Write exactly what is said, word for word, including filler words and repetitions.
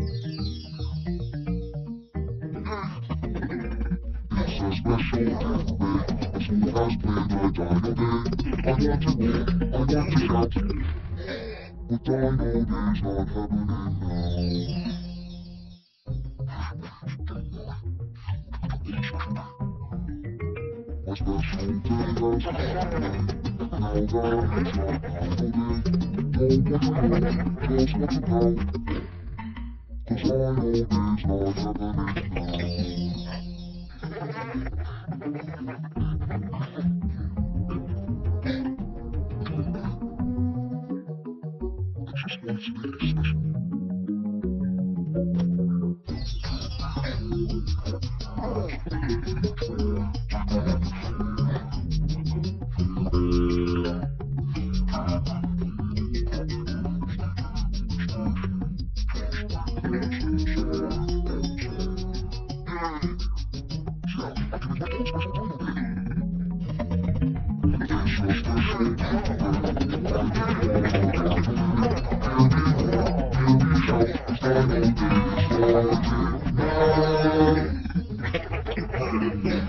It's a special day, a soul has played a dino day. I want to roar, I want to shout, but dino day's not happening now. My special day has come, now that it's not dino day. Don't want to know just what to know, 'cause dino day's not happening now. I just want to be special. Thank you.